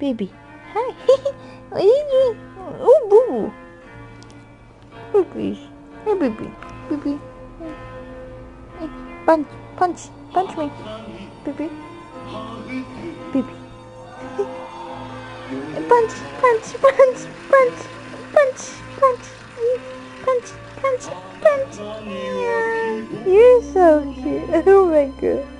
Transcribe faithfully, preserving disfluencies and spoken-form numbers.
Baby. Hi. What are you doing? Oh, boo boo. Oh, please. Hey, baby. Baby. Hey, punch, punch, punch me. Baby. Baby. Punch, punch, punch, punch, punch, punch, punch, punch, punch. Yeah. You're so cute. Oh my god.